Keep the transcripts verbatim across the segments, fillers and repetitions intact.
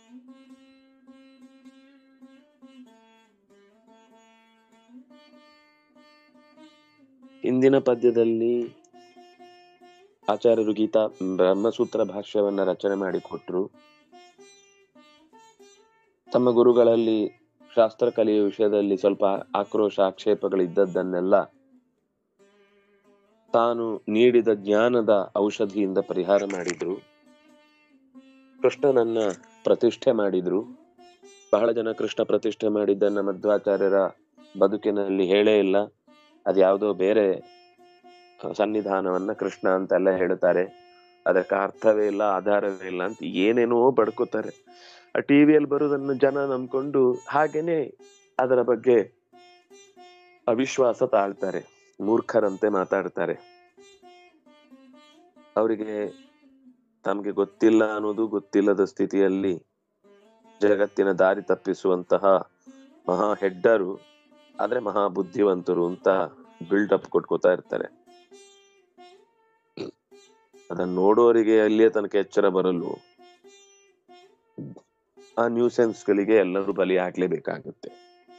ಹಿಂದಿನ ಪದ್ಯದಲ್ಲಿ ಆಚಾರ್ಯರು ಗೀತಾ ಬ್ರಹ್ಮಸೂತ್ರ ಭಾಷ್ಯವನ್ನ ರಚನೆ ಮಾಡಿಕೊಟ್ರು. ತಮ್ಮ ಗುರುಗಳಲ್ಲಿ ಶಾಸ್ತ್ರ ಕಲಿಯುವ ವಿಷಯದಲ್ಲಿ ಸ್ವಲ್ಪ ಆಕ್ರೋಶ ಆಕ್ಷೇಪಗಳಿದ್ದದ್ದನ್ನೆಲ್ಲ ತಾನು ನೀಡಿದ ಜ್ಞಾನದ ಔಷಧಿಯಿಂದ ಪರಿಹಾರ ಮಾಡಿದ್ರು. ಕೃಷ್ಣನನ್ನ ಪ್ರತಿಷ್ಠೆ ಮಾಡಿದ್ರು. ಬಹಳ ಜನ ಕೃಷ್ಣ ಪ್ರತಿಷ್ಠೆ ಮಾಡಿದ್ದನ್ನ ಮಧ್ವಾಚಾರ್ಯರ ಬದುಕಿನಲ್ಲಿ ಹೇಳೇ ಇಲ್ಲ. ಅದ್ಯಾವುದೋ ಬೇರೆ ಸನ್ನಿಧಾನವನ್ನ ಕೃಷ್ಣ ಅಂತೆಲ್ಲ ಹೇಳ್ತಾರೆ. ಅದಕ್ಕೆ ಅರ್ಥವೇ ಇಲ್ಲ, ಆಧಾರವೇ ಇಲ್ಲ ಅಂತ ಏನೇನೋ ಬಡ್ಕೋತಾರೆ. ಆ ಟಿವಿಯಲ್ಲಿ ಬರೋದನ್ನು ಜನ ನಂಬ್ಕೊಂಡು ಹಾಗೇನೆ ಅದರ ಬಗ್ಗೆ ಅವಿಶ್ವಾಸ ತಾಳ್ತಾರೆ, ಮೂರ್ಖರಂತೆ ಮಾತಾಡ್ತಾರೆ. ಅವರಿಗೆ ತಮ್ಗೆ ಗೊತ್ತಿಲ್ಲ ಅನ್ನೋದು ಗೊತ್ತಿಲ್ಲದ ಸ್ಥಿತಿಯಲ್ಲಿ ಜಗತ್ತಿನ ದಾರಿ ತಪ್ಪಿಸುವಂತಹ ಮಹಾ ಹೆಡ್ಡರು, ಆದ್ರೆ ಮಹಾ ಬುದ್ಧಿವಂತರು ಅಂತ ಬಿಲ್ಡಪ್ ಕೊಟ್ಕೋತಾ ಇರ್ತಾರೆ. ಅದನ್ನ ನೋಡೋರಿಗೆ ಅಲ್ಲಿಯೇ ತನಕ ಎಚ್ಚರ ಬರಲು ಆ ನ್ಯೂಸೆನ್ಸ್ ಗಳಿಗೆ ಎಲ್ಲರೂ ಬಲಿ ಆಗ್ಲೇಬೇಕಾಗುತ್ತೆ.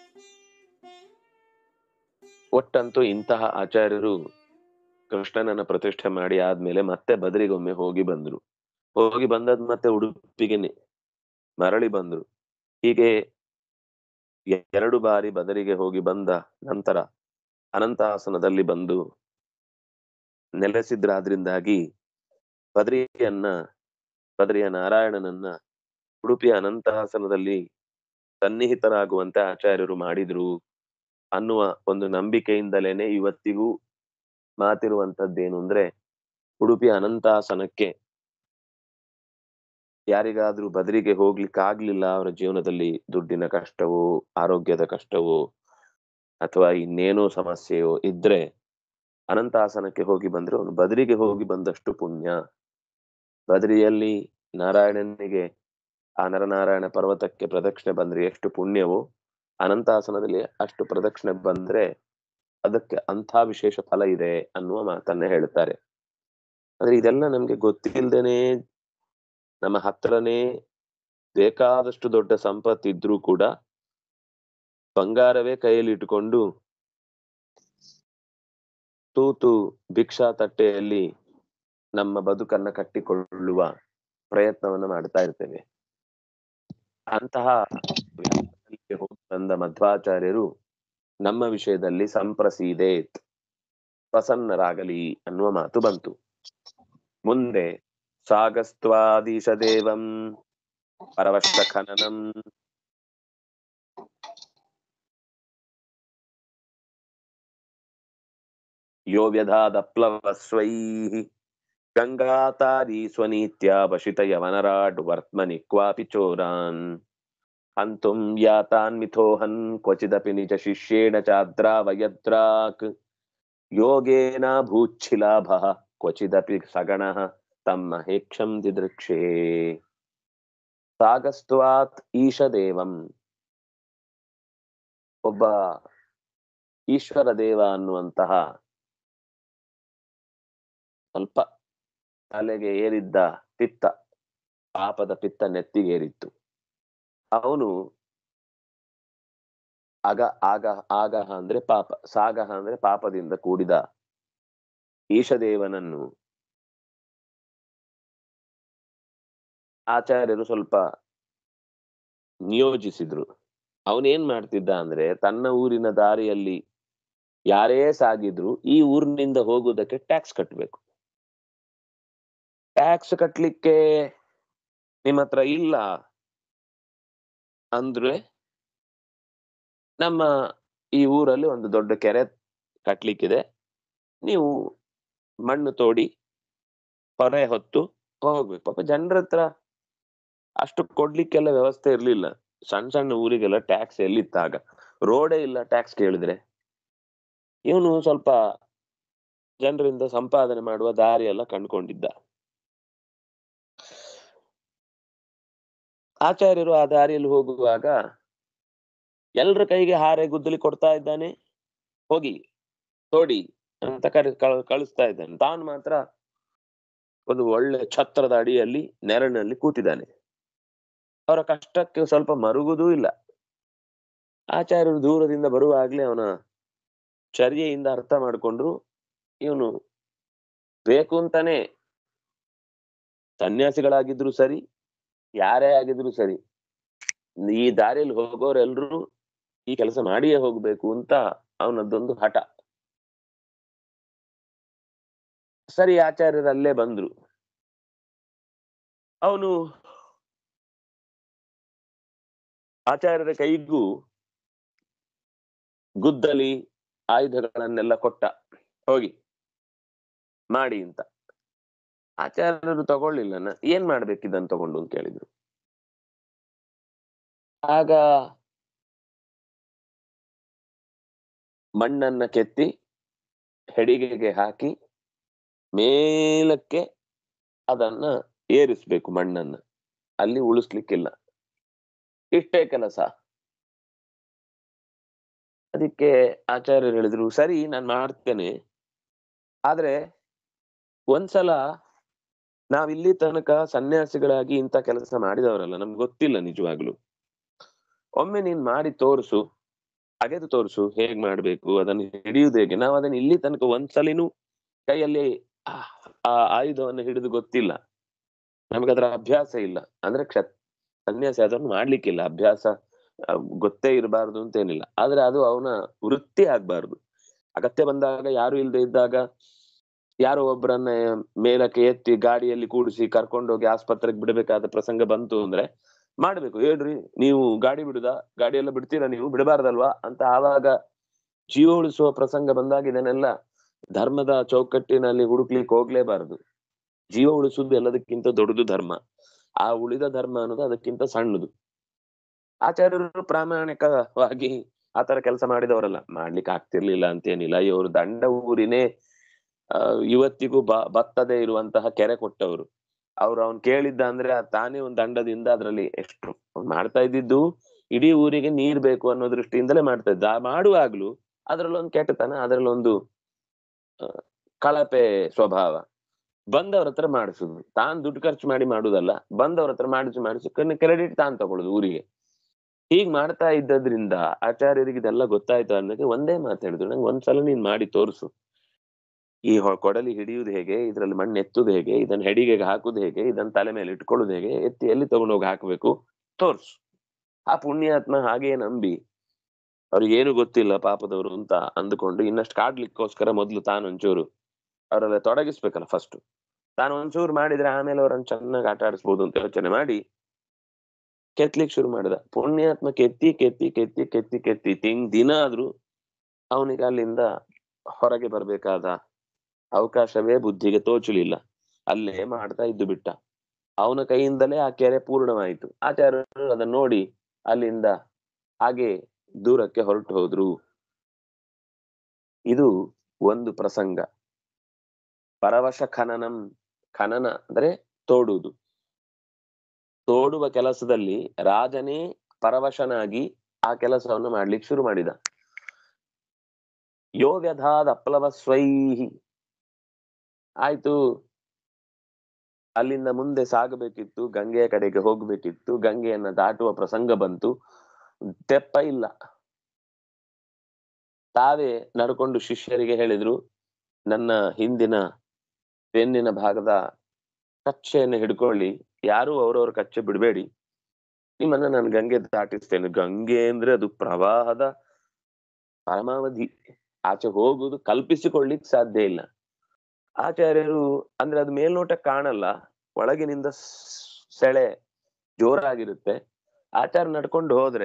ಒಟ್ಟಂತೂ ಇಂತಹ ಆಚಾರ್ಯರು ಕೃಷ್ಣನನ್ನ ಪ್ರತಿಷ್ಠೆ ಮಾಡಿ ಆದ್ಮೇಲೆ ಮತ್ತೆ ಬದರಿಗೊಮ್ಮೆ ಹೋಗಿ ಬಂದ್ರು. ಹೋಗಿ ಬಂದದ್ ಮತ್ತೆ ಉಡುಪಿಗೆ ಮರಳಿ ಬಂದ್ರು. ಹೀಗೆ ಎರಡು ಬಾರಿ ಬದರಿಗೆ ಹೋಗಿ ಬಂದ ನಂತರ ಅನಂತಾಸನದಲ್ಲಿ ಬಂದು ನೆಲೆಸಿದ್ರಾದ್ರಿಂದಾಗಿ ಬದರಿಯನ್ನ ಬದರಿಯ ನಾರಾಯಣನನ್ನ ಉಡುಪಿಯ ಅನಂತಾಸನದಲ್ಲಿ ಸನ್ನಿಹಿತರಾಗುವಂತೆ ಆಚಾರ್ಯರು ಮಾಡಿದ್ರು ಅನ್ನುವ ಒಂದು ನಂಬಿಕೆಯಿಂದಲೇನೆ ಇವತ್ತಿಗೂ ಮಾತಿರುವಂತದ್ದೇನು ಅಂದ್ರೆ, ಉಡುಪಿಯ ಅನಂತಾಸನಕ್ಕೆ ಯಾರಿಗಾದ್ರೂ ಬದರಿಗೆ ಹೋಗ್ಲಿಕ್ಕೆ ಆಗ್ಲಿಲ್ಲ, ಅವರ ಜೀವನದಲ್ಲಿ ದುಡ್ಡಿನ ಕಷ್ಟವೋ ಆರೋಗ್ಯದ ಕಷ್ಟವೋ ಅಥವಾ ಇನ್ನೇನೋ ಸಮಸ್ಯೆಯೋ ಇದ್ರೆ ಅನಂತಾಸನಕ್ಕೆ ಹೋಗಿ ಬಂದ್ರೆ ಅವನು ಬದರಿಗೆ ಹೋಗಿ ಬಂದಷ್ಟು ಪುಣ್ಯ. ಬದರಿಯಲ್ಲಿ ನಾರಾಯಣನಿಗೆ ಆ ನರನಾರಾಯಣ ಪರ್ವತಕ್ಕೆ ಪ್ರದಕ್ಷಿಣೆ ಬಂದ್ರೆ ಎಷ್ಟು ಪುಣ್ಯವೋ, ಅನಂತಾಸನದಲ್ಲಿ ಅಷ್ಟು ಪ್ರದಕ್ಷಿಣೆ ಬಂದ್ರೆ ಅದಕ್ಕೆ ಅಂಥ ವಿಶೇಷ ಫಲ ಇದೆ ಅನ್ನುವ ಮಾತನ್ನ ಹೇಳ್ತಾರೆ. ಆದ್ರೆ ಇದೆಲ್ಲ ನಮ್ಗೆ ಗೊತ್ತಿಲ್ದೇನೆ ನಮ್ಮ ಹತ್ರನೇ ಬೇಕಾದಷ್ಟು ದೊಡ್ಡ ಸಂಪತ್ತಿದ್ರೂ ಕೂಡ ಬಂಗಾರವೇ ಕೈಯಲ್ಲಿ ಇಟ್ಟುಕೊಂಡು ತೂತು ಭಿಕ್ಷಾ ತಟ್ಟೆಯಲ್ಲಿ ನಮ್ಮ ಬದುಕನ್ನ ಕಟ್ಟಿಕೊಳ್ಳುವ ಪ್ರಯತ್ನವನ್ನ ಮಾಡ್ತಾ ಇರ್ತೇವೆ. ಅಂತಹ ಹೋಗಿ ಬಂದ ಮಧ್ವಾಚಾರ್ಯರು ನಮ್ಮ ವಿಷಯದಲ್ಲಿ ಸಂಪ್ರಸೀದೇತ್, ಪ್ರಸನ್ನರಾಗಲಿ ಅನ್ನುವ ಮಾತು ಬಂತು. ಮುಂದೆ ಸಾಗಸ್ತ್ವಾದೀಶ ದೇವಂ ಪರವಷ್ಟ ಖನನಂ ಯೋ ವ್ಯಧಾದಪ್ಲವಸ್ವೈಃ ಗಂಗಾತಾರಿ ಸ್ವನೀತ್ಯ ವಶಿತ ಯವನರಾಡ್ ವರ್ತ್ಮನಿ ಕ್ವಾಪಿ ಚೋರಾನ್ ಹಂತುಂ ಯಾತಾನ್ ಮಿಥೋಹನ್ ಕ್ವಚಿದಪಿ ನಿಜ ಶಿಷ್ಯೇಣ ಚಾದ್ರಾವಯದ್ರಾಕ್ ಯೋಗೇನ ಭೂಚ್ಛಿಲಾಭಃ ಕ್ವಚಿದಪಿ ಸಗಣಃ ತಮ್ಮ ಹೇಕ್ಷಂ ದಿದೃಕ್ಷೇ. ಸಾಗಸ್ತ್ವಾತ್ ಈಶದೇವಂ, ಒಬ್ಬ ಈಶ್ವರ ದೇವ ಅನ್ನುವಂತಹ ಸ್ವಲ್ಪ ತಲೆಗೆ ಏರಿದ್ದ ಪಿತ್ತ, ಪಾಪದ ಪಿತ್ತ ನೆತ್ತಿಗೇರಿತ್ತು. ಅವನು ಅಗ ಆಗ ಆಗಹ ಅಂದ್ರೆ ಪಾಪ, ಸಾಗಹ ಅಂದ್ರೆ ಪಾಪದಿಂದ ಕೂಡಿದ ಈಶದೇವನನ್ನು ಆಚಾರ್ಯರು ಸ್ವಲ್ಪ ನಿಯೋಜಿಸಿದ್ರು. ಅವನೇನ್ ಮಾಡ್ತಿದ್ದ ಅಂದ್ರೆ, ತನ್ನ ಊರಿನ ದಾರಿಯಲ್ಲಿ ಯಾರೇ ಸಾಗಿದ್ರು ಈ ಊರಿನಿಂದ ಹೋಗುವುದಕ್ಕೆ ಟ್ಯಾಕ್ಸ್ ಕಟ್ಟಬೇಕು. ಟ್ಯಾಕ್ಸ್ ಕಟ್ಲಿಕ್ಕೆ ನಿಮ್ಮ ಹತ್ರ ಇಲ್ಲ ಅಂದ್ರೆ ನಮ್ಮ ಈ ಊರಲ್ಲಿ ಒಂದು ದೊಡ್ಡ ಕೆರೆ ಕಟ್ಲಿಕ್ಕಿದೆ, ನೀವು ಮಣ್ಣು ತೋಡಿ ಹೊರೆ ಹೊತ್ತು ಹೋಗ್ಬೇಕು. ಪಾಪ ಜನರ ಹತ್ರ ಅಷ್ಟು ಕೊಡ್ಲಿಕ್ಕೆಲ್ಲ ವ್ಯವಸ್ಥೆ ಇರ್ಲಿಲ್ಲ. ಸಣ್ಣ ಸಣ್ಣ ಊರಿಗೆಲ್ಲ ಟ್ಯಾಕ್ಸ್ ಎಲ್ಲಿತ್ತಾಗ, ರೋಡೇ ಇಲ್ಲ ಟ್ಯಾಕ್ಸ್ ಕೇಳಿದ್ರೆ. ಇವನು ಸ್ವಲ್ಪ ಜನರಿಂದ ಸಂಪಾದನೆ ಮಾಡುವ ದಾರಿ ಎಲ್ಲ ಕಂಡುಕೊಂಡಿದ್ದ. ಆಚಾರ್ಯರು ಆ ದಾರಿಯಲ್ಲಿ ಹೋಗುವಾಗ ಎಲ್ರ ಕೈಗೆ ಹಾರೆ ಗುದ್ದಲಿ ಕೊಡ್ತಾ ಇದ್ದಾನೆ, ಹೋಗಿ ತೋಡಿ ಅಂತ ಕರೆ ಕಳಿಸ್ತಾ ಇದ್ದಾನೆ. ತಾನು ಮಾತ್ರ ಒಂದು ಒಳ್ಳೆ ಛತ್ರದ ಅಡಿಯಲ್ಲಿ ನೆರಳಿನಲ್ಲಿ ಕೂತಿದ್ದಾನೆ. ಅವರ ಕಷ್ಟಕ್ಕೆ ಸ್ವಲ್ಪ ಮರುಗುವುದೂ ಇಲ್ಲ. ಆಚಾರ್ಯರು ದೂರದಿಂದ ಬರುವಾಗ್ಲೇ ಅವನ ಚರ್ಯೆಯಿಂದ ಅರ್ಥ ಮಾಡ್ಕೊಂಡ್ರು, ಇವನು ಬೇಕು ಅಂತಾನೆ ಸನ್ಯಾಸಿಗಳಾಗಿದ್ರು ಸರಿ, ಯಾರೇ ಆಗಿದ್ರು ಸರಿ, ಈ ದಾರಿಯಲ್ಲಿ ಹೋಗೋರೆಲ್ರು ಈ ಕೆಲಸ ಮಾಡಿಯೇ ಹೋಗ್ಬೇಕು ಅಂತ ಅವನದ್ದೊಂದು ಹಠ. ಸರಿ, ಆಚಾರ್ಯರಲ್ಲೇ ಬಂದ್ರು. ಅವನು ಆಚಾರ್ಯರ ಕೈಗೂ ಗುದ್ದಲಿ ಆಯುಧಗಳನ್ನೆಲ್ಲ ಕೊಟ್ಟ, ಹೋಗಿ ಮಾಡಿ ಅಂತ. ಆಚಾರ್ಯರು ತಗೊಳ್ಳಿಲ್ಲ. ಏನ್ ಮಾಡ್ಬೇಕಿದನ್ ತಗೊಂಡು ಅಂತ ಕೇಳಿದ್ರು. ಆಗ ಮಣ್ಣನ್ನ ಕೆತ್ತಿ ಹೆಡಿಗೆಗೆ ಹಾಕಿ ಮೇಲಕ್ಕೆ ಅದನ್ನ ಏರಿಸ್ಬೇಕು, ಮಣ್ಣನ್ನ ಅಲ್ಲಿ ಉಳಿಸ್ಲಿಕ್ಕಿಲ್ಲ, ಇಷ್ಟೇ ಕೆಲಸ. ಅದಕ್ಕೆ ಆಚಾರ್ಯರು ಹೇಳಿದ್ರು, ಸರಿ ನಾನ್ ಮಾಡ್ತೇನೆ, ಆದ್ರೆ ಒಂದ್ಸಲ ನಾವಿಲ್ಲಿ ತನಕ ಸನ್ಯಾಸಿಗಳಾಗಿ ಇಂಥ ಕೆಲಸ ಮಾಡಿದವರಲ್ಲ, ನಮ್ಗೆ ಗೊತ್ತಿಲ್ಲ ನಿಜವಾಗ್ಲು. ಒಮ್ಮೆ ನೀನ್ ಮಾಡಿ ತೋರ್ಸು, ಅಗೆದು ತೋರ್ಸು ಹೇಗ್ ಮಾಡ್ಬೇಕು, ಅದನ್ನು ಹಿಡಿಯುವುದು ಹೇಗೆ. ನಾವ್ ಅದನ್ನ ಇಲ್ಲಿ ತನಕ ಒಂದ್ಸಲಿನೂ ಕೈಯಲ್ಲಿ ಆ ಆಯುಧವನ್ನು ಹಿಡಿದು ಗೊತ್ತಿಲ್ಲ, ನಮ್ಗದ್ರ ಅಭ್ಯಾಸ ಇಲ್ಲ. ಅಂದ್ರೆ ಕ್ಷ ಸನ್ಯಾಸಿ ಅದನ್ನು ಮಾಡ್ಲಿಕ್ಕಿಲ್ಲ, ಅಭ್ಯಾಸ ಗೊತ್ತೇ ಇರಬಾರ್ದು ಅಂತೇನಿಲ್ಲ. ಆದ್ರೆ ಅದು ಅವನ ವೃತ್ತಿ ಆಗ್ಬಾರ್ದು. ಅಗತ್ಯ ಬಂದಾಗ, ಯಾರು ಇಲ್ದೆ ಇದ್ದಾಗ ಯಾರೋ ಒಬ್ಬರನ್ನ ಮೇಲಕ್ಕೆ ಎತ್ತಿ ಗಾಡಿಯಲ್ಲಿ ಕೂಡಿಸಿ ಕರ್ಕೊಂಡೋಗಿ ಆಸ್ಪತ್ರೆಗೆ ಬಿಡಬೇಕಾದ ಪ್ರಸಂಗ ಬಂತು ಅಂದ್ರೆ ಮಾಡ್ಬೇಕು. ಹೇಳ್ರಿ, ನೀವು ಗಾಡಿ ಬಿಡುದ, ಗಾಡಿ ಎಲ್ಲ ಬಿಡ್ತೀರಾ, ನೀವು ಬಿಡಬಾರ್ದಲ್ವಾ ಅಂತ ಆವಾಗ ಜೀವ ಉಳಿಸುವ ಪ್ರಸಂಗ ಬಂದಾಗ ಇದನ್ನೆಲ್ಲ ಧರ್ಮದ ಚೌಕಟ್ಟಿನಲ್ಲಿ ಹುಡುಕ್ಲಿಕ್ಕೆ ಹೋಗ್ಲೇಬಾರದು. ಜೀವ ಉಳಿಸುವುದು ಎಲ್ಲದಕ್ಕಿಂತ ದೊಡ್ಡದು ಧರ್ಮ. ಆ ಉಳಿದ ಧರ್ಮ ಅನ್ನೋದು ಅದಕ್ಕಿಂತ ಸಣ್ಣದು. ಆಚಾರ್ಯರು ಪ್ರಾಮಾಣಿಕವಾಗಿ ಆತರ ಕೆಲಸ ಮಾಡಿದವರಲ್ಲ, ಮಾಡ್ಲಿಕ್ಕೆ ಆಗ್ತಿರ್ಲಿಲ್ಲ ಅಂತೇನಿಲ್ಲ. ಇವರು ದಂಡ ಊರಿನೇ ಅಹ್ ಇವತ್ತಿಗೂ ಬ ಬತ್ತದೇ ಇರುವಂತಹ ಕೆರೆ ಕೊಟ್ಟವರು. ಅವ್ರು ಅವ್ನ್ ಕೇಳಿದ್ದ ಅಂದ್ರೆ ತಾನೇ ಒಂದು ದಂಡದಿಂದ ಅದ್ರಲ್ಲಿ ಎಷ್ಟು ಮಾಡ್ತಾ ಇದ್ದಿದ್ದು, ಇಡೀ ಊರಿಗೆ ನೀರ್ ಬೇಕು ಅನ್ನೋ ದೃಷ್ಟಿಯಿಂದಲೇ ಮಾಡ್ತಾ ಇದ್ದ. ಮಾಡುವಾಗ್ಲೂ ಅದ್ರಲ್ಲೊಂದು ಕೆಟ್ಟತನ, ಅದ್ರಲ್ಲೊಂದು ಕಳಪೆ ಸ್ವಭಾವ. ಬಂದವ್ರ ಹತ್ರ ಮಾಡಿಸುದು, ತಾನ್ ದುಡ್ಡು ಖರ್ಚು ಮಾಡಿ ಮಾಡುದಲ್ಲ, ಬಂದವ್ರ ಹತ್ರ ಮಾಡಿಸಿ ಮಾಡಿಸಿ ಕ್ರೆಡಿಟ್ ತಾನ್ ತಗೊಳುದು ಊರಿಗೆ. ಹೀಗ್ ಮಾಡ್ತಾ ಇದ್ದದ್ರಿಂದ ಆಚಾರ್ಯರಿಗೆ ಇದೆಲ್ಲ ಗೊತ್ತಾಯ್ತು ಅನ್ನೋಕೆ ಒಂದೇ ಮಾತು ಹೇಳಿದ್ರು, ನಂಗೆ ಒಂದ್ಸಲ ನೀನ್ ಮಾಡಿ ತೋರ್ಸು, ಈ ಕೊಡಲಿ ಹಿಡಿಯುವುದು ಹೇಗೆ, ಇದ್ರಲ್ಲಿ ಮಣ್ಣು ಎತ್ತುದು ಹೇಗೆ, ಇದನ್ನ ಹೆಡಿಗೆಗೆ ಹಾಕುದು ಹೇಗೆ, ಇದನ್ನ ತಲೆ ಮೇಲೆ ಇಟ್ಕೊಳ್ಳುದು ಹೇಗೆ, ಎತ್ತಿ ಎಲ್ಲಿ ತಗೊಂಡೋಗಿ ಹಾಕ್ಬೇಕು ತೋರ್ಸು. ಆ ಪುಣ್ಯಾತ್ಮ ಹಾಗೇ ನಂಬಿ, ಅವ್ರಿಗೇನು ಗೊತ್ತಿಲ್ಲ ಪಾಪದವರು ಅಂತ ಅಂದುಕೊಂಡು ಇನ್ನಷ್ಟು ಕಾಡ್ಲಿಕ್ಕೋಸ್ಕರ ಮೊದ್ಲು ತಾನೊಂಚೂರು ಅವರೆಲ್ಲ ತೊಡಗಿಸ್ಬೇಕಲ್ಲ. ಫಸ್ಟ್ ತಾನು ಒಂಚೂರು ಮಾಡಿದ್ರೆ ಆಮೇಲೆ ಅವ್ರನ್ನ ಚೆನ್ನಾಗಿ ಆಟ ಆಡಿಸ್ಬೋದು ಅಂತ ಯೋಚನೆ ಮಾಡಿ ಕೆತ್ಲಿಕ್ ಶುರು ಮಾಡಿದ. ಪುಣ್ಯಾತ್ಮ ಕೆತ್ತಿ ಕೆತ್ತಿ ಕೆತ್ತಿ ಕೆತ್ತಿ ಕೆತ್ತಿ ತಿಂಗ್ ದಿನ ಆದ್ರೂ ಅವನಿಗೆ ಅಲ್ಲಿಂದ ಹೊರಗೆ ಬರ್ಬೇಕಾದ ಅವಕಾಶವೇ ಬುದ್ಧಿಗೆ ತೋಚಲಿಲ್ಲ. ಅಲ್ಲೇ ಮಾಡ್ತಾ ಇದ್ದು ಬಿಟ್ಟ. ಅವನ ಕೈಯಿಂದಲೇ ಆ ಕೆರೆ ಪೂರ್ಣವಾಯಿತು. ಆಚಾರ್ಯರು ಅದನ್ನ ನೋಡಿ ಅಲ್ಲಿಂದ ಹಾಗೆ ದೂರಕ್ಕೆ ಹೊರಟು ಹೋದ್ರು. ಇದು ಒಂದು ಪ್ರಸಂಗ. ಪರವಶ ಖನನಂ, ಖನನ ಅಂದ್ರೆ ತೋಡುವುದು. ತೋಡುವ ಕೆಲಸದಲ್ಲಿ ರಾಜನೇ ಪರವಶನಾಗಿ ಆ ಕೆಲಸವನ್ನು ಮಾಡ್ಲಿಕ್ಕೆ ಶುರು ಮಾಡಿದ. ಯೋ ವ್ಯಧಾದ ಅಪ್ಲವ ಸ್ವೈಹಿ. ಆಯ್ತು, ಅಲ್ಲಿಂದ ಮುಂದೆ ಸಾಗಬೇಕಿತ್ತು, ಗಂಗೆಯ ಕಡೆಗೆ ಹೋಗ್ಬೇಕಿತ್ತು. ಗಂಗೆಯನ್ನ ದಾಟುವ ಪ್ರಸಂಗ ಬಂತು, ತೆಪ್ಪ ಇಲ್ಲ. ತಾವೇ ನಡ್ಕೊಂಡು ಶಿಷ್ಯರಿಗೆ ಹೇಳಿದ್ರು, ನನ್ನ ಹಿಂದಿನ ಬೆನ್ನಿನ ಭಾಗದ ಕಚ್ಚೆಯನ್ನು ಹಿಡ್ಕೊಳ್ಳಿ, ಯಾರು ಅವ್ರವ್ರ ಕಚ್ಚೆ ಬಿಡ್ಬೇಡಿ, ನಿಮ್ಮನ್ನ ನಾನು ಗಂಗೆ ದಾಟಿಸ್ತೇನೆ. ಗಂಗೆ ಅಂದ್ರೆ ಅದು ಪ್ರವಾಹದ ಪರಮಾವಧಿ, ಆಚೆ ಹೋಗುದು ಕಲ್ಪಿಸಿಕೊಳ್ಳಿಕ್ ಸಾಧ್ಯ ಇಲ್ಲ. ಆಚಾರ್ಯರು ಅಂದ್ರೆ ಅದು ಮೇಲ್ನೋಟ ಕಾಣಲ್ಲ, ಒಳಗಿನಿಂದ ಸೆಳೆ ಜೋರಾಗಿರುತ್ತೆ. ಆಚಾರ್ಯ ನಡ್ಕೊಂಡು ಹೋದ್ರೆ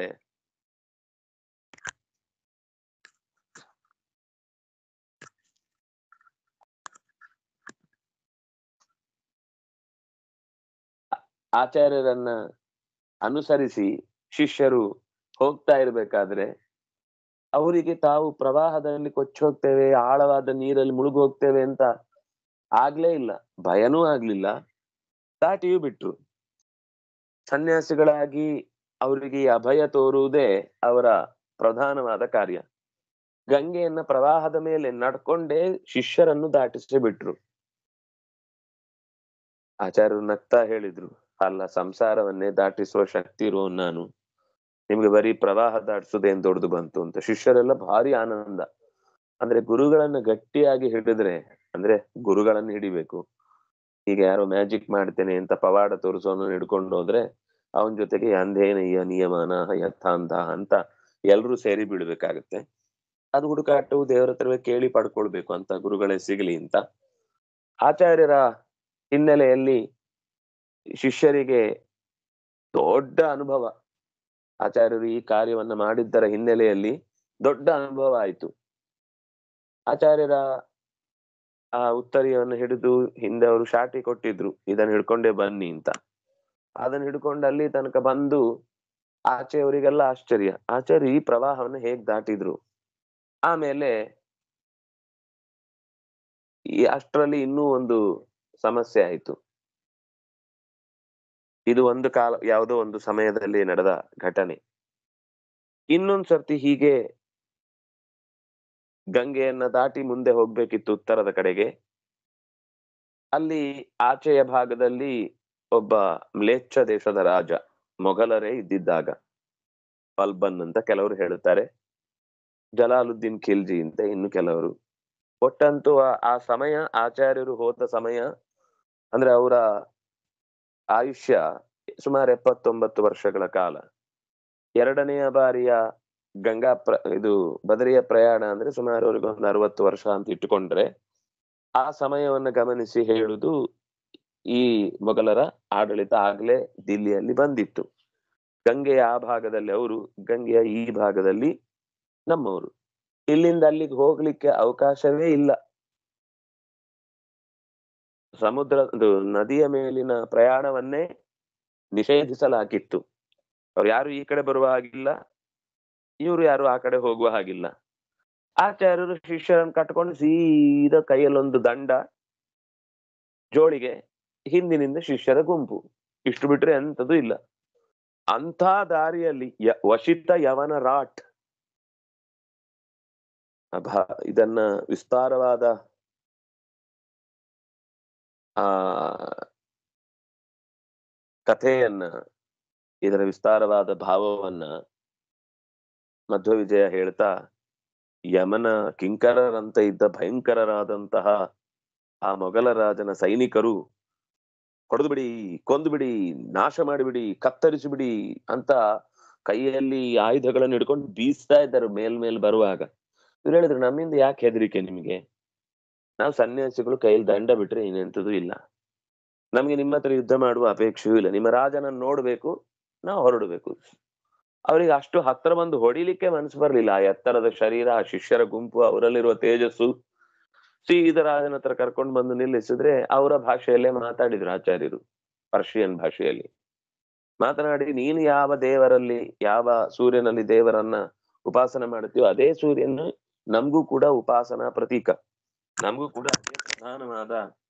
ಆಚಾರ್ಯರನ್ನ ಅನುಸರಿಸಿ ಶಿಷ್ಯರು ಹೋಗ್ತಾ ಇರ್ಬೇಕಾದ್ರೆ ಅವರಿಗೆ ತಾವು ಪ್ರವಾಹದಲ್ಲಿ ಕೊಚ್ಚಿ ಹೋಗ್ತೇವೆ, ಆಳವಾದ ನೀರಲ್ಲಿ ಮುಳುಗು ಹೋಗ್ತೇವೆ ಅಂತ ಆಗ್ಲೇ ಇಲ್ಲ, ಭಯನೂ ಆಗ್ಲಿಲ್ಲ, ದಾಟಿಯೂ ಬಿಟ್ರು. ಸನ್ಯಾಸಿಗಳಾಗಿ ಅವರಿಗೆ ಅಭಯ ತೋರುವುದೇ ಅವರ ಪ್ರಧಾನವಾದ ಕಾರ್ಯ. ಗಂಗೆಯನ್ನ ಪ್ರವಾಹದ ಮೇಲೆ ನಡ್ಕೊಂಡೇ ಶಿಷ್ಯರನ್ನು ದಾಟಿಸಿ ಬಿಟ್ರು. ಆಚಾರ್ಯರು ನಗ್ತಾ ಹೇಳಿದ್ರು, ಅಲ್ಲ, ಸಂಸಾರವನ್ನೇ ದಾಟಿಸುವ ಶಕ್ತಿ ಇರೋ ನಾನು, ನಿಮ್ಗೆ ಬರೀ ಪ್ರವಾಹ ದಾಟಿಸೋದೇನ್ ದೊಡ್ಡದು ಬಂತು ಅಂತ. ಶಿಷ್ಯರೆಲ್ಲ ಭಾರಿ ಆನಂದ. ಅಂದ್ರೆ ಗುರುಗಳನ್ನ ಗಟ್ಟಿಯಾಗಿ ಹಿಡಿದ್ರೆ, ಅಂದ್ರೆ ಗುರುಗಳನ್ನ ಹಿಡಿಬೇಕು. ಈಗ ಯಾರೋ ಮ್ಯಾಜಿಕ್ ಮಾಡ್ತೇನೆ ಅಂತ ಪವಾಡ ತೋರಿಸೋನು ಹಿಡ್ಕೊಂಡು ಹೋದ್ರೆ ಅವನ ಜೊತೆಗೆ ಅಂಧೇನಯ್ಯ ನಿಯಮನ ಯಥಾಂತ ಅಂತ ಎಲ್ರೂ ಸೇರಿ ಬಿಡ್ಬೇಕಾಗತ್ತೆ. ಅದು ಹುಡುಕಾಟವು ದೇವರ ಹತ್ರವೇ ಕೇಳಿ ಪಡ್ಕೊಳ್ಬೇಕು ಅಂತ ಗುರುಗಳೇ ಸಿಗಲಿ ಅಂತ. ಆಚಾರ್ಯರ ಹಿನ್ನೆಲೆಯಲ್ಲಿ ಶಿಷ್ಯರಿಗೆ ದೊಡ್ಡ ಅನುಭವ, ಆಚಾರ್ಯರು ಈ ಕಾರ್ಯವನ್ನ ಮಾಡಿದ್ದರ ಹಿನ್ನೆಲೆಯಲ್ಲಿ ದೊಡ್ಡ ಅನುಭವ ಆಯ್ತು. ಆಚಾರ್ಯರ ಆ ಉತ್ತರಿಯನ್ನು ಹಿಡಿದು ಹಿಂದೆ ಅವರು ಶಾಟಿ ಕೊಟ್ಟಿದ್ರು, ಇದನ್ನ ಹಿಡ್ಕೊಂಡೇ ಬನ್ನಿ ಅಂತ. ಅದನ್ನ ಹಿಡ್ಕೊಂಡು ಅಲ್ಲಿ ತನಕ ಬಂದು ಆಚೆಯವರಿಗೆಲ್ಲ ಆಶ್ಚರ್ಯ, ಆಚಾರ್ಯ ಈ ಪ್ರವಾಹವನ್ನು ಹೇಗ್ ದಾಟಿದ್ರು. ಆಮೇಲೆ ಈ ಅಷ್ಟರಲ್ಲಿ ಇನ್ನೂ ಒಂದು ಸಮಸ್ಯೆ ಆಯ್ತು. ಇದು ಒಂದು ಕಾಲ, ಯಾವುದೋ ಒಂದು ಸಮಯದಲ್ಲಿ ನಡೆದ ಘಟನೆ. ಇನ್ನೊಂದ್ ಸರ್ತಿ ಹೀಗೆ ಗಂಗೆಯನ್ನ ದಾಟಿ ಮುಂದೆ ಹೋಗ್ಬೇಕಿತ್ತು ಉತ್ತರದ ಕಡೆಗೆ. ಅಲ್ಲಿ ಆಚೆಯ ಭಾಗದಲ್ಲಿ ಒಬ್ಬ ಮ್ಲೇಚ್ಛ ದೇಶದ ರಾಜ, ಮೊಘಲರೇ ಇದ್ದಿದ್ದಾಗ, ಬಲ್ಬನ್ ಅಂತ ಕೆಲವರು ಹೇಳುತ್ತಾರೆ, ಜಲಾಲುದ್ದೀನ್ ಖಿಲ್ಜಿ ಅಂತ ಇನ್ನು ಕೆಲವರು. ಒಟ್ಟಂತೂ ಆ ಸಮಯ, ಆಚಾರ್ಯರು ಹೋದ ಸಮಯ ಅಂದ್ರೆ ಅವರ ಆಯುಷ್ಯ ಸುಮಾರು ಎಪ್ಪತ್ತೊಂಬತ್ತು ವರ್ಷಗಳ ಕಾಲ. ಎರಡನೆಯ ಬಾರಿಯ ಗಂಗಾ ಪ್ರ ಇದು ಬದರಿಯ ಪ್ರಯಾಣ ಅಂದ್ರೆ ಸುಮಾರು ಅವ್ರಿಗೆ ಒಂದು ಅರವತ್ತು ವರ್ಷ ಅಂತ ಇಟ್ಟುಕೊಂಡ್ರೆ, ಆ ಸಮಯವನ್ನ ಗಮನಿಸಿ ಹೇಳುದು ಈ ಮೊಘಲರ ಆಡಳಿತ ಆಗ್ಲೇ ದಿಲ್ಲಿಯಲ್ಲಿ ಬಂದಿತ್ತು. ಗಂಗೆಯ ಆ ಭಾಗದಲ್ಲಿ ಅವರು, ಗಂಗೆಯ ಈ ಭಾಗದಲ್ಲಿ ನಮ್ಮವರು. ಇಲ್ಲಿಂದ ಅಲ್ಲಿಗೆ ಹೋಗ್ಲಿಕ್ಕೆ ಅವಕಾಶವೇ ಇಲ್ಲ. ಸಮುದ್ರ ನದಿಯ ಮೇಲಿನ ಪ್ರಯಾಣವನ್ನೇ ನಿಷೇಧಿಸಲಾಗಿತ್ತು. ಅವ್ರು ಯಾರು ಈ ಕಡೆ ಬರುವ ಹಾಗಿಲ್ಲ, ಇವರು ಯಾರು ಆ ಕಡೆ ಹೋಗುವ ಹಾಗಿಲ್ಲ. ಆಚಾರ್ಯರು ಶಿಷ್ಯರನ್ನು ಕಟ್ಕೊಂಡು ಸೀದಾ ಕೈಯಲ್ಲೊಂದು ದಂಡ, ಜೋಳಿಗೆ, ಹಿಂದಿನಿಂದ ಶಿಷ್ಯರ ಗುಂಪು, ಇಷ್ಟು ಬಿಟ್ರೆ ಎಂತದೂ ಇಲ್ಲ. ಅಂಥ ದಾರಿಯಲ್ಲಿ ಯ ವಶಿತ ಯವನ ರಾಟ್, ಇದನ್ನ ವಿಸ್ತಾರವಾದ ಆ ಕಥೆಯನ್ನ, ಇದರ ವಿಸ್ತಾರವಾದ ಭಾವವನ್ನ ಮಧ್ವ ವಿಜಯ ಹೇಳ್ತಾ, ಯಮನ ಕಿಂಕರರಂತ ಇದ್ದ ಭಯಂಕರರಾದಂತಹ ಆ ಮೊಘಲ ರಾಜನ ಸೈನಿಕರು ಹೊಡೆದು ಬಿಡಿ, ಕೊಂದು ಬಿಡಿ, ನಾಶ ಮಾಡಿಬಿಡಿ, ಕತ್ತರಿಸಿ ಬಿಡಿ ಅಂತ ಕೈಯಲ್ಲಿ ಆಯುಧಗಳನ್ನು ಹಿಡ್ಕೊಂಡು ಬೀಸ್ತಾ ಇದ್ದಾರೆ ಮೇಲ್ ಮೇಲ್ ಬರುವಾಗ. ಇವ್ರು ಹೇಳಿದ್ರು, ನಮ್ಮಿಂದ ಯಾಕೆ ಹೆದರಿಕೆ ನಿಮ್ಗೆ? ನಾವು ಸನ್ಯಾಸಿಗಳು, ಕೈಯಲ್ಲಿ ದಂಡ ಬಿಟ್ರೆ ಇನ್ನೆಂತದೂ ಇಲ್ಲ. ನಮ್ಗೆ ನಿಮ್ಮ ಹತ್ರ ಯುದ್ಧ ಮಾಡುವ ಅಪೇಕ್ಷೆಯೂ ಇಲ್ಲ. ನಿಮ್ಮ ರಾಜನನ್ನು ನೋಡ್ಬೇಕು, ನಾವು ಹೊರಡಬೇಕು. ಅವ್ರಿಗೆ ಅಷ್ಟು ಹತ್ರ ಬಂದು ಹೊಡಿಲಿಕ್ಕೆ ಮನಸ್ಸು ಬರ್ಲಿಲ್ಲ. ಆ ಎತ್ತರದ ಶರೀರ, ಆ ಶಿಷ್ಯರ ಗುಂಪು, ಅವರಲ್ಲಿರುವ ತೇಜಸ್ಸು. ಸೀದ ರಾಜನ ಹತ್ರ ಕರ್ಕೊಂಡು ಬಂದು ನಿಲ್ಲಿಸಿದ್ರೆ ಅವರ ಭಾಷೆಯಲ್ಲೇ ಮಾತಾಡಿದ್ರು ಆಚಾರ್ಯರು, ಪರ್ಷಿಯನ್ ಭಾಷೆಯಲ್ಲಿ ಮಾತನಾಡಿ, ನೀನು ಯಾವ ದೇವರಲ್ಲಿ, ಯಾವ ಸೂರ್ಯನಲ್ಲಿ ದೇವರನ್ನ ಉಪಾಸನೆ ಮಾಡುತ್ತೀವೋ ಅದೇ ಸೂರ್ಯನ ನಮಗೂ ಕೂಡ ಉಪಾಸನಾ ಪ್ರತೀಕ, ನಮಗೂ ಕೂಡ ಅದೇ ಪ್ರಧಾನವಾದ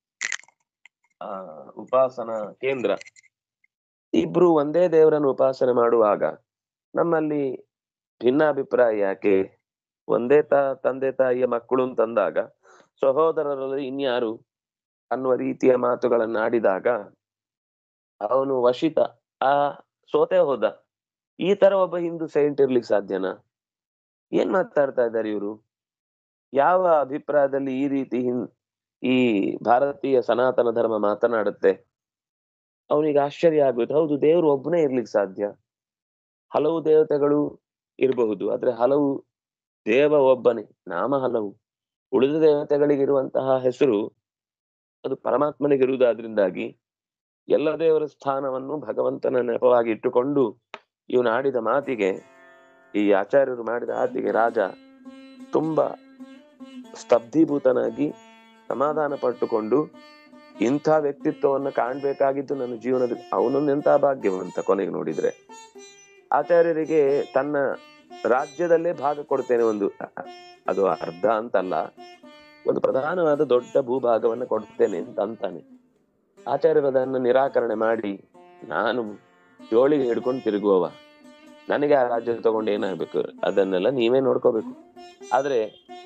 ಆ ಉಪಾಸನಾ ಕೇಂದ್ರ. ಇಬ್ರು ಒಂದೇ ದೇವರನ್ನು ಉಪಾಸನೆ ಮಾಡುವಾಗ ನಮ್ಮಲ್ಲಿ ಭಿನ್ನಾಭಿಪ್ರಾಯ ಯಾಕೆ? ಒಂದೇ ತ ತಂದೆ ತಾಯಿಯ ಮಕ್ಕಳು ಅಂತಂದಾಗ ಸಹೋದರರಲ್ಲಿ ಇನ್ಯಾರು ಅನ್ನುವ ರೀತಿಯ ಮಾತುಗಳನ್ನ ಆಡಿದಾಗ ಅವನು ವಶಿತ ಆ ಸೋತೆ ಹೋದ. ಈ ತರ ಒಬ್ಬ ಹಿಂದೂ ಸೈಂಟ್ ಇರ್ಲಿಕ್ಕೆ ಸಾಧ್ಯನಾ? ಏನ್ ಮಾತಾಡ್ತಾ ಇದ್ದಾರೆ ಇವರು? ಯಾವ ಅಭಿಪ್ರಾಯದಲ್ಲಿ ಈ ರೀತಿ ಹಿಂ ಈ ಭಾರತೀಯ ಸನಾತನ ಧರ್ಮ ಮಾತನಾಡುತ್ತೆ? ಅವನಿಗೆ ಆಶ್ಚರ್ಯ ಆಗುತ್ತೆ. ಹೌದು, ದೇವರು ಒಬ್ಬನೇ ಇರ್ಲಿಕ್ಕೆ ಸಾಧ್ಯ. ಹಲವು ದೇವತೆಗಳು ಇರಬಹುದು, ಆದ್ರೆ ಹಲವು ದೇವ ಒಬ್ಬನೇ, ನಾಮ ಹಲವು. ಉಳಿದ ದೇವತೆಗಳಿಗಿರುವಂತಹ ಹೆಸರು ಅದು ಪರಮಾತ್ಮನಿಗಿರುವುದಾದ್ರಿಂದಾಗಿ ಎಲ್ಲ ದೇವರ ಸ್ಥಾನವನ್ನು ಭಗವಂತನ ನೆಪವಾಗಿ ಇಟ್ಟುಕೊಂಡು ಇವನು ಆಡಿದ ಮಾತಿಗೆ, ಈ ಆಚಾರ್ಯರು ಮಾಡಿದ ಮಾತಿಗೆ ರಾಜ ತುಂಬಾ ಸ್ತಬ್ಧೀಭೂತನಾಗಿ ಸಮಾಧಾನ ಪಟ್ಟುಕೊಂಡು, ಇಂಥ ವ್ಯಕ್ತಿತ್ವವನ್ನು ಕಾಣ್ಬೇಕಾಗಿದ್ದು ನನ್ನ ಜೀವನದಲ್ಲಿ, ಅವನೊಂದು ಎಂಥ ಭಾಗ್ಯವಂತ. ಕೊನೆಗೆ ನೋಡಿದ್ರೆ ಆಚಾರ್ಯರಿಗೆ ತನ್ನ ರಾಜ್ಯದಲ್ಲೇ ಭಾಗ ಕೊಡ್ತೇನೆ, ಒಂದು ಅದು ಅರ್ಧ ಅಂತಲ್ಲ, ಒಂದು ಪ್ರಧಾನವಾದ ದೊಡ್ಡ ಭೂಭಾಗವನ್ನ ಕೊಡ್ತೇನೆ ಅಂತ ಅಂತಾನೆ. ಆಚಾರ್ಯರು ಅದನ್ನು ನಿರಾಕರಣೆ ಮಾಡಿ, ನಾನು ಜೋಳಿಗೆ ಹಿಡ್ಕೊಂಡು ತಿರುಗುವವ, ನನಗೆ ಆ ರಾಜ್ಯ ತಗೊಂಡು ಏನಾಗ್ಬೇಕು, ಅದನ್ನೆಲ್ಲ ನೀವೇ ನೋಡ್ಕೋಬೇಕು. ಆದ್ರೆ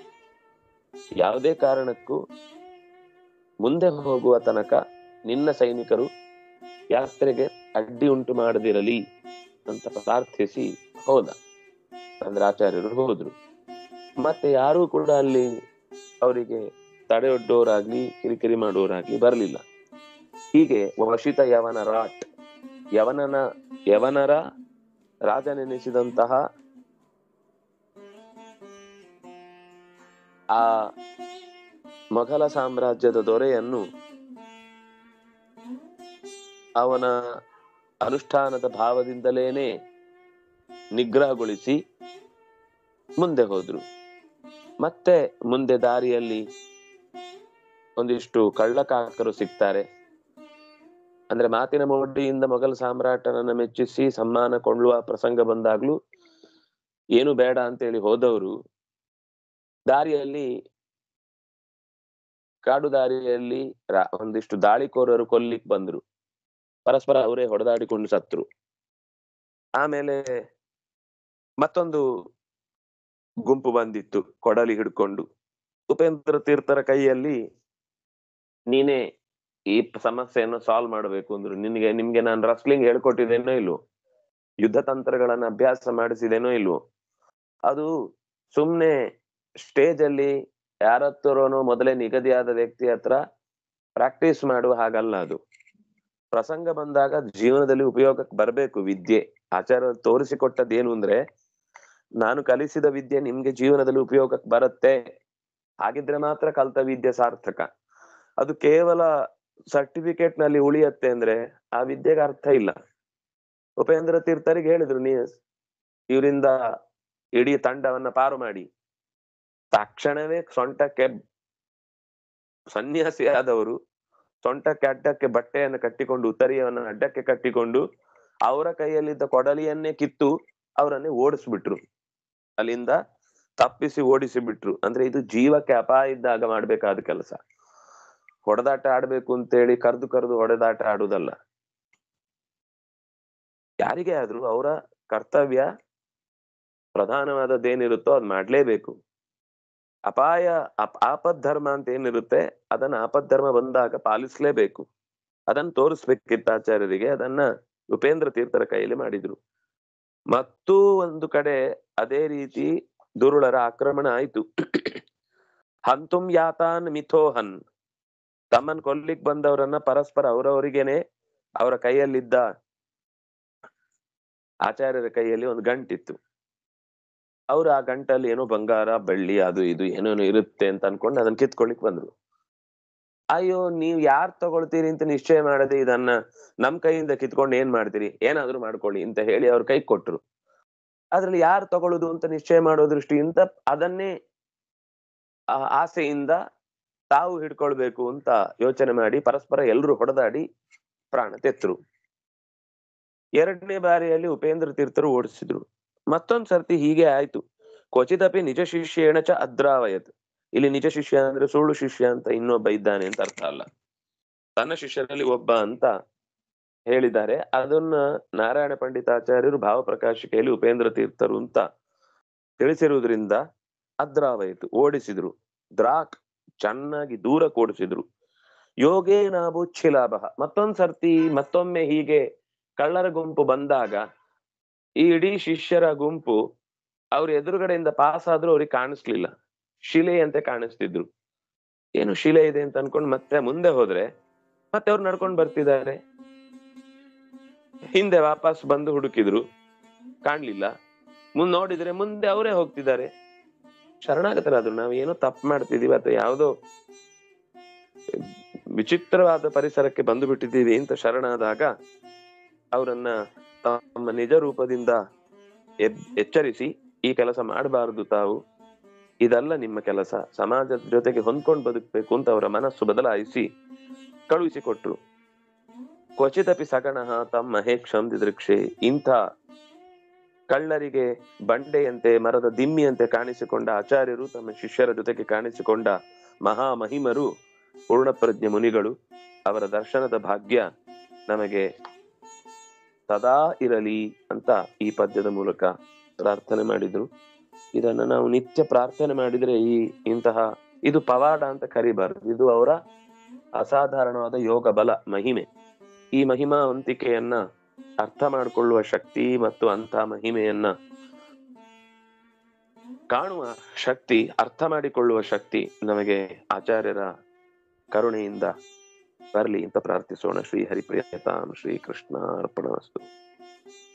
ಯಾವುದೇ ಕಾರಣಕ್ಕೂ ಮುಂದೆ ಹೋಗುವ ತನಕ ನಿನ್ನ ಸೈನಿಕರು ಯಾತ್ರೆಗೆ ಅಡ್ಡಿ ಉಂಟು ಮಾಡದಿರಲಿ ಅಂತ ಪ್ರಾರ್ಥಿಸಿ ಹೋದ. ಅಂದ್ರೆ ಆಚಾರ್ಯರು ಹೋದ್ರು. ಮತ್ತೆ ಯಾರೂ ಕೂಡ ಅಲ್ಲಿ ಅವರಿಗೆ ತಡೆಯೊಡ್ಡೋರಾಗ್ಲಿ ಕಿರಿಕಿರಿ ಮಾಡೋರಾಗ್ಲಿ ಬರ್ಲಿಲ್ಲ. ಹೀಗೆ ವಶಿತ ಯವನ ರಾಟ್, ಯವನನ ಯವನರ ರಾಜನೆನಿಸಿದಂತಹ ಆ ಮೊಘಲ ಸಾಮ್ರಾಜ್ಯದ ದೊರೆಯನ್ನು ಅವನ ಅನುಷ್ಠಾನದ ಭಾವದಿಂದಲೇನೆ ನಿಗ್ರಹಗೊಳಿಸಿ ಮುಂದೆ ಹೋದ್ರು. ಮತ್ತೆ ಮುಂದೆ ದಾರಿಯಲ್ಲಿ ಒಂದಿಷ್ಟು ಕಳ್ಳಕಾಕರು ಸಿಗ್ತಾರೆ. ಅಂದ್ರೆ ಮಾತಿನ ಮೋಡಿಯಿಂದ ಮೊಘಲ್ ಸಾಮ್ರಾಟನನ್ನ ಮೆಚ್ಚಿಸಿ ಸಮ್ಮಾನ ಕೊಳ್ಳುವ ಪ್ರಸಂಗ ಬಂದಾಗ್ಲೂ ಏನು ಬೇಡ ಅಂತೇಳಿ ಹೋದವರು ದಾರಿಯಲ್ಲಿ ಕಾಡು ದಾರಿಯಲ್ಲಿ ಒಂದಿಷ್ಟು ದಾಳಿಕೋರರು ಕೊಲ್ಲಿಕ್ ಬಂದ್ರು. ಪರಸ್ಪರ ಅವರೇ ಹೊಡೆದಾಡಿಕೊಂಡು ಸತ್ರು. ಆಮೇಲೆ ಮತ್ತೊಂದು ಗುಂಪು ಬಂದಿತ್ತು ಕೊಡಲಿ ಹಿಡ್ಕೊಂಡು. ಉಪೇಂದ್ರ ತೀರ್ಥರ ಕೈಯಲ್ಲಿ ನೀನೇ ಈ ಸಮಸ್ಯೆಯನ್ನು ಸಾಲ್ವ್ ಮಾಡಬೇಕು ಅಂದ್ರು. ನಿನ್ಗೆ ನಿಮ್ಗೆ ನಾನು ರಸ್ಲಿಂಗ್ ಹೇಳ್ಕೊಟ್ಟಿದ್ದೇನೋ ಇಲ್ವೋ, ಯುದ್ಧ ತಂತ್ರಗಳನ್ನ ಅಭ್ಯಾಸ ಮಾಡಿಸಿದೇನೋ ಇಲ್ವೋ, ಅದು ಸುಮ್ನೆ ಸ್ಟೇಜ್ ಅಲ್ಲಿ ಯಾರತ್ತರೋನೋ ಮೊದಲೇ ನಿಗದಿಯಾದ ವ್ಯಕ್ತಿ ಹತ್ರ ಪ್ರಾಕ್ಟೀಸ್ ಮಾಡುವ ಹಾಗಲ್ಲ. ಅದು ಪ್ರಸಂಗ ಬಂದಾಗ ಜೀವನದಲ್ಲಿ ಉಪಯೋಗಕ್ಕೆ ಬರಬೇಕು ವಿದ್ಯೆ. ಆಚಾರ್ಯ ತೋರಿಸಿಕೊಟ್ಟದ್ದೇನು ಅಂದ್ರೆ, ನಾನು ಕಲಿಸಿದ ವಿದ್ಯೆ ನಿಮ್ಗೆ ಜೀವನದಲ್ಲಿ ಉಪಯೋಗಕ್ಕೆ ಬರುತ್ತೆ, ಹಾಗಿದ್ರೆ ಮಾತ್ರ ಕಲ್ತ ವಿದ್ಯೆ ಸಾರ್ಥಕ. ಅದು ಕೇವಲ ಸರ್ಟಿಫಿಕೇಟ್ ನಲ್ಲಿ ಉಳಿಯತ್ತೆ ಅಂದ್ರೆ ಆ ವಿದ್ಯೆಗೆ ಅರ್ಥ ಇಲ್ಲ. ಉಪೇಂದ್ರ ತೀರ್ಥರಿಗೆ ಹೇಳಿದ್ರು, ನೀ ಇವರಿಂದ ಇಡೀ ತಂಡವನ್ನ ಪಾರು ಮಾಡಿ. ತಕ್ಷಣವೇ ಸೊಂಟಕ್ಕೆ ಸನ್ಯಾಸಿ ಆದವರು ಸೊಂಟಕ್ಕೆ ಅಡ್ಡಕ್ಕೆ ಬಟ್ಟೆಯನ್ನು ಕಟ್ಟಿಕೊಂಡು ಉತ್ತರಿಯನ್ನ ಅಡ್ಡಕ್ಕೆ ಕಟ್ಟಿಕೊಂಡು ಅವರ ಕೈಯಲ್ಲಿದ್ದ ಕೊಡಲಿಯನ್ನೇ ಕಿತ್ತು ಅವರನ್ನೇ ಓಡಿಸ್ಬಿಟ್ರು, ಅಲ್ಲಿಂದ ತಪ್ಪಿಸಿ ಓಡಿಸಿ ಬಿಟ್ರು. ಅಂದ್ರೆ ಇದು ಜೀವಕ್ಕೆ ಅಪಾಯ ಇದ್ದಾಗ ಮಾಡ್ಬೇಕಾದ ಕೆಲಸ. ಹೊಡೆದಾಟ ಆಡ್ಬೇಕು ಅಂತೇಳಿ ಕರೆದು ಕರೆದು ಹೊಡೆದಾಟ ಆಡುದಲ್ಲ. ಯಾರಿಗೇ ಆದ್ರೂ ಅವರ ಕರ್ತವ್ಯ ಪ್ರಧಾನವಾದದ್ದೇನಿರುತ್ತೋ ಅದ್ ಮಾಡ್ಲೇಬೇಕು. ಅಪಾಯ ಅಪ್ ಆಪದ್ಧರ್ಮ ಅಂತ ಏನಿರುತ್ತೆ ಅದನ್ನ ಆಪದ್ಧರ್ಮ ಬಂದಾಗ ಪಾಲಿಸ್ಲೇಬೇಕು. ಅದನ್ನ ತೋರಿಸ್ಬೇಕಿತ್ತ ಆಚಾರ್ಯರಿಗೆ. ಅದನ್ನ ಉಪೇಂದ್ರ ತೀರ್ಥರ ಕೈಯಲ್ಲಿ ಮಾಡಿದ್ರು. ಮತ್ತೂ ಒಂದು ಕಡೆ ಅದೇ ರೀತಿ ದುರುಳರ ಆಕ್ರಮಣ ಆಯ್ತು. ಹಂತುಂ ಯಾತಾನ್ ಮಿಥೋಹನ್, ತಮ್ಮನ್ ಕೊಲ್ಲಿಕ್ ಬಂದವರನ್ನ ಪರಸ್ಪರ ಅವರವರಿಗೇನೆ ಅವರ ಕೈಯಲ್ಲಿದ್ದ ಆಚಾರ್ಯರ ಕೈಯಲ್ಲಿ ಒಂದು ಗಂಟಿತ್ತು. ಅವ್ರು ಆ ಗಂಟಲ್ಲಿ ಏನೋ ಬಂಗಾರ ಬೆಳ್ಳಿ ಅದು ಇದು ಏನೇನೋ ಇರುತ್ತೆ ಅಂತ ಅನ್ಕೊಂಡು ಅದನ್ನ ಕಿತ್ಕೊಳ್ಳಿಕ್ ಬಂದ್ರು. ಅಯ್ಯೋ, ನೀವ್ ಯಾರ್ ತಗೊಳ್ತೀರಿ ಅಂತ ನಿಶ್ಚಯ ಮಾಡದೆ ಇದನ್ನ ನಮ್ ಕೈಯಿಂದ ಕಿತ್ಕೊಂಡು ಏನ್ ಮಾಡ್ತೀರಿ, ಏನಾದ್ರು ಮಾಡ್ಕೊಳ್ಳಿ ಅಂತ ಹೇಳಿ ಅವ್ರ ಕೈ ಕೊಟ್ರು. ಅದ್ರಲ್ಲಿ ಯಾರು ತಗೊಳುದು ಅಂತ ನಿಶ್ಚಯ ಮಾಡೋ ದೃಷ್ಟಿಯಿಂದ ಅದನ್ನೇ ಆಸೆಯಿಂದ ತಾವು ಹಿಡ್ಕೊಳ್ಬೇಕು ಅಂತ ಯೋಚನೆ ಮಾಡಿ ಪರಸ್ಪರ ಎಲ್ರು ಹೊಡೆದಾಡಿ ಪ್ರಾಣ ತೆತ್ತರು. ಎರಡನೇ ಬಾರಿಯಲ್ಲಿ ಉಪೇಂದ್ರ ತೀರ್ಥರು ಓಡಿಸಿದ್ರು. ಮತ್ತೊಂದ್ ಸರ್ತಿ ಹೀಗೆ ಆಯ್ತು. ಕ್ವಚಿದಪಿ ನಿಜ ಶಿಷ್ಯೇಣ ಚ ಅದ್ರಾವಯತ್. ಇಲ್ಲಿ ನಿಜ ಶಿಷ್ಯ ಅಂದ್ರೆ ಸುಳ್ಳು ಶಿಷ್ಯ ಅಂತ ಇನ್ನೊಬ್ಬ ಇದ್ದಾನೆ ಅಂತ ಅರ್ಥ ಅಲ್ಲ, ತನ್ನ ಶಿಷ್ಯರಲ್ಲಿ ಒಬ್ಬ ಅಂತ ಹೇಳಿದ್ದಾರೆ. ಅದನ್ನ ನಾರಾಯಣ ಪಂಡಿತಾಚಾರ್ಯರು ಭಾವಪ್ರಕಾಶಿಕೆಯಲ್ಲಿ ಉಪೇಂದ್ರ ತೀರ್ಥರು ಅಂತ ತಿಳಿಸಿರುವುದರಿಂದ ಅದ್ರಾವಯತು ಓಡಿಸಿದ್ರು. ದ್ರಾಕ್ ಚೆನ್ನಾಗಿ ದೂರ ಓಡಿಸಿದ್ರು. ಯೋಗೇನಾಭು ಛಿಲಾಭ. ಮತ್ತೊಂದ್ ಸರ್ತಿ ಮತ್ತೊಮ್ಮೆ ಹೀಗೆ ಕಳ್ಳರ ಗುಂಪು ಬಂದಾಗ ಈ ಇಡೀ ಶಿಷ್ಯರ ಗುಂಪು ಅವ್ರ ಎದುರುಗಡೆಯಿಂದ ಪಾಸ್ ಆದ್ರೂ ಅವ್ರಿಗೆ ಕಾಣಿಸ್ಲಿಲ್ಲ, ಶಿಲೆಯಂತೆ ಕಾಣಿಸ್ತಿದ್ರು. ಏನು ಶಿಲೆ ಇದೆ ಅಂತ ಅನ್ಕೊಂಡ್ ಮತ್ತೆ ಮುಂದೆ ಹೋದ್ರೆ ಮತ್ತೆ ಅವ್ರು ನಡ್ಕೊಂಡ್ ಬರ್ತಿದ್ದಾರೆ. ಹಿಂದೆ ವಾಪಸ್ ಬಂದು ಹುಡುಕಿದ್ರು, ಕಾಣ್ಲಿಲ್ಲ. ಮುಂದ್ ನೋಡಿದ್ರೆ ಮುಂದೆ ಅವರೇ ಹೋಗ್ತಿದ್ದಾರೆ. ಶರಣಾಗತರಾದ್ರು. ನಾವ್ ಏನೋ ತಪ್ಪು ಮಾಡ್ತಿದೀವಿ ಅಥವಾ ಯಾವ್ದೋ ವಿಚಿತ್ರವಾದ ಪರಿಸರಕ್ಕೆ ಬಂದು ಬಿಟ್ಟಿದ್ದೀವಿ ಅಂತ ಶರಣಾದಾಗ ಅವರನ್ನ ತಮ್ಮ ನಿಜ ರೂಪದಿಂದ ಎಚ್ಚರಿಸಿ, ಈ ಕೆಲಸ ಮಾಡಬಾರದು, ತಾವು ಇದಲ್ಲ ನಿಮ್ಮ ಕೆಲಸ, ಸಮಾಜದ ಜೊತೆಗೆ ಹೊಂದ್ಕೊಂಡು ಬದುಕಬೇಕು ಅಂತ ಅವರ ಮನಸ್ಸು ಬದಲಾಯಿಸಿ ಕಳುಹಿಸಿಕೊಟ್ರು. ಕ್ವಚಿತಪಿ ಸಗಣಃ ತಮ್ಮ ಮಹೇಕ್ಷಂ ದಿದೃಕ್ಷೆ. ಇಂಥ ಕಳ್ಳರಿಗೆ ಬಂಡೆಯಂತೆ ಮರದ ದಿಮ್ಮಿಯಂತೆ ಕಾಣಿಸಿಕೊಂಡ ಆಚಾರ್ಯರು ತಮ್ಮ ಶಿಷ್ಯರ ಜೊತೆಗೆ ಕಾಣಿಸಿಕೊಂಡ ಮಹಾಮಹಿಮರು ಪೂರ್ಣಪ್ರಜ್ಞ ಮುನಿಗಳು. ಅವರ ದರ್ಶನದ ಭಾಗ್ಯ ನಮಗೆ ಸದಾ ಇರಲಿ ಅಂತ ಈ ಪದ್ಯದ ಮೂಲಕ ಪ್ರಾರ್ಥನೆ ಮಾಡಿದ್ರು. ಇದನ್ನ ನಾವು ನಿತ್ಯ ಪ್ರಾರ್ಥನೆ ಮಾಡಿದ್ರೆ ಈ ಇಂತಹ ಇದು ಪವಾಡ ಅಂತ ಕರಿಬಾರದು. ಇದು ಅವರ ಅಸಾಧಾರಣವಾದ ಯೋಗ ಬಲ ಮಹಿಮೆ. ಈ ಮಹಿಮಾವಂತಿಕೆಯನ್ನ ಅರ್ಥ ಮಾಡಿಕೊಳ್ಳುವ ಶಕ್ತಿ ಮತ್ತು ಅಂಥ ಮಹಿಮೆಯನ್ನ ಕಾಣುವ ಶಕ್ತಿ, ಅರ್ಥ ಮಾಡಿಕೊಳ್ಳುವ ಶಕ್ತಿ ನಮಗೆ ಆಚಾರ್ಯರ ಕರುಣೆಯಿಂದ ಬರಲಿ ಅಂತ ಪ್ರಾರ್ಥಿಸೋಣ. ಶ್ರೀ ಹರಿಪ್ರಿಯತಾಂ ಶ್ರೀ ಕೃಷ್ಣ ಅರ್ಪಣಮಸ್ತು.